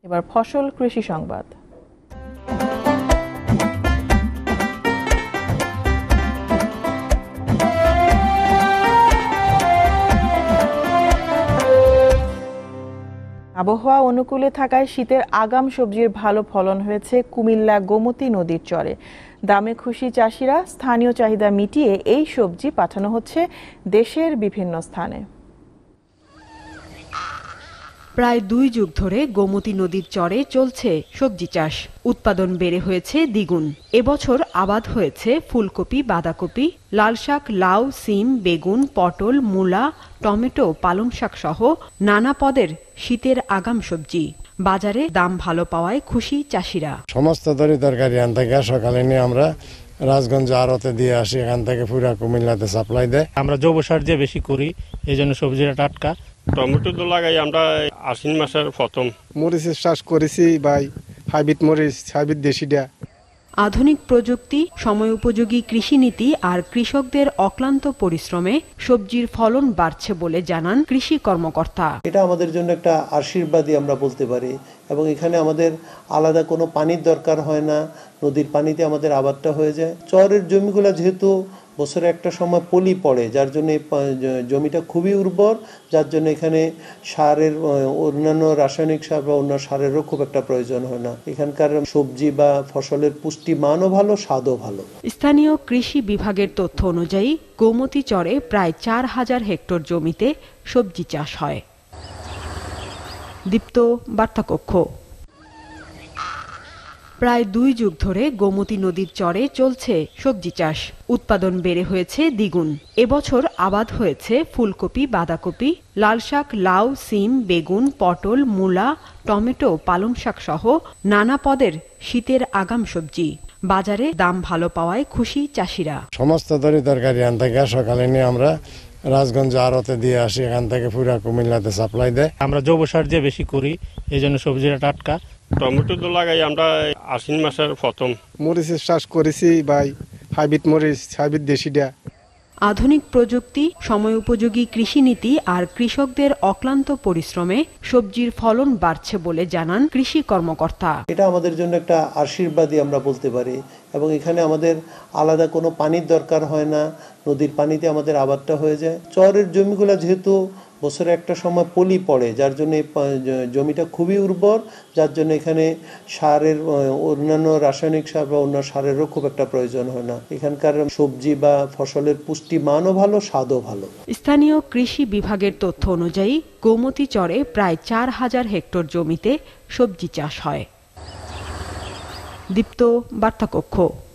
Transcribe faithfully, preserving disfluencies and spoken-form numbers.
এবার ফসল কৃষি সংবাদ। আবহাওয়া অনুকূলে থাকায় শীতের আগাম সবজির ভালো ফলন হয়েছে কুমিল্লা গোমতী নদীর চরে। দামে খুশি চাষিরা, স্থানীয় চাহিদা মিটিয়ে এই সবজি পাঠানো হচ্ছে দেশের বিভিন্ন স্থানে। প্রায় দুই যুগ ধরে গোমতী নদীর চরে চলছে সবজি চাষ। উৎপাদন বেড়ে হয়েছে দ্বিগুণ। এবছর আবাদ হয়েছে ফুলকপি, বাঁধাকপি, লাল শাক, লাউ, সিম, বেগুন, পটল, মূলা, টমেটো, পালং শাক সহ নানা পদের শীতের আগাম সবজি। বাজারে দাম ভালো পাওয়ায় খুশি চাষিরা। সমস্ত তরি তরকারি এখান থেকে সকালে নিয়ে আমরা রাজগঞ্জ আড়তে দিয়ে আসি, এখান থেকে পুরা কুমিল্লাতে সাপ্লাই দেয়। আমরা জৈব সার দিয়ে বেশি করি, এই জন্য সবজিটা টাটকা। টমেটো তো লাগাই আমরা আশ্বিন মাসের প্রথম। মরিচের চাষ করেছি ভাই, হাইব্রিড মরিচ, হাইব্রিড দেশিটা। আধুনিক প্রযুক্তি, সময় উপযোগী কৃষিনীতি আর কৃষকদের অক্লান্ত পরিশ্রমে সবজির ফলন বাড়ছে বলে জানান কৃষি কর্মকর্তা। এটা আমাদের জন্য একটা আশীর্বাদই আমরা বলতে পারি, এবং এখানে আমাদের আলাদা কোনো পানির দরকার হয় না, নদীর পানিতে আমাদের আবাদটা হয়ে যায়। চরের জমিগুলো যেহেতু বছরে একটা সময় পলি পড়ে, যার জন্য জমিটা খুবই উর্বর, যার জন্য এখানে সারের অন্যান্য রাসায়নিক সার বা অন্য সারেরও খুব একটা প্রয়োজন হয় না। এখানকার সবজি বা ফসলের পুষ্টি মানও ভালো, স্বাদও ভালো। স্থানীয় কৃষি বিভাগের তথ্য অনুযায়ী গোমতী চরে প্রায় চার হাজার হেক্টর জমিতে সবজি চাষ হয়। দীপ্ত বার্তাকক্ষ। প্রায় দুই যুগ ধরে গোমতী নদীর চরে চলছে সবজি চাষ। উৎপাদন বেড়ে হয়েছে দ্বিগুণ। এবছর আবাদ হয়েছে ফুলকপি, বাঁধাকপি, লাল শাক, লাউ, সিম, বেগুন, পটল, মূলা, টমেটো, পালং শাক সহ নানা পদের শীতের আগাম সবজি। বাজারে দাম ভালো পাওয়ায় খুশি চাষিরা। সমস্ত তরি তরকারি এখান থেকে সকালে নিয়ে আমরা রাজগঞ্জ আড়তে দিয়ে আসি, এখান থেকে পুরা কুমিল্লাতে সাপ্লাই দেয়। আমরা জৈব সার দিয়ে বেশি করি, এই জন্য সবজিটা টাটকা। টমেটো তো লাগাই আমরা আশ্বিন মাসের প্রথম। মরিচের চাষ করেছি ভাই, হাইব্রিড মরিচ, হাইব্রিড দেশিটা। আধুনিক প্রযুক্তি, সময় উপযোগী কৃষিনীতি আর কৃষকদের অক্লান্ত পরিশ্রমে সবজির ফলন বাড়ছে বলে জানান কৃষি কর্মকর্তা। এটা আমাদের জন্য একটা আশীর্বাদই আমরা বলতে পারি, এবং এখানে আমাদের আলাদা কোনো পানির দরকার হয় না, নদীর পানিতে আমাদের আবাদটা হয়ে যায়। চরের জমিগুলো যেহেতু বছরে একটা সময় পলি পড়ে, যার জন্য জমিটা খুবই উর্বর, যার জন্য এখানে সারের অন্যান্য রাসায়নিক সার বা অন্য সারেরও খুব একটা প্রয়োজন হয় না। এখানকার সবজি বা ফসলের পুষ্টি মানও ভালো, স্বাদও ভালো। স্থানীয় কৃষি বিভাগের তথ্য অনুযায়ী গোমতী চরে প্রায় চার হাজার হেক্টর জমিতে সবজি চাষ হয়। দীপ্ত বার্তাকক্ষ।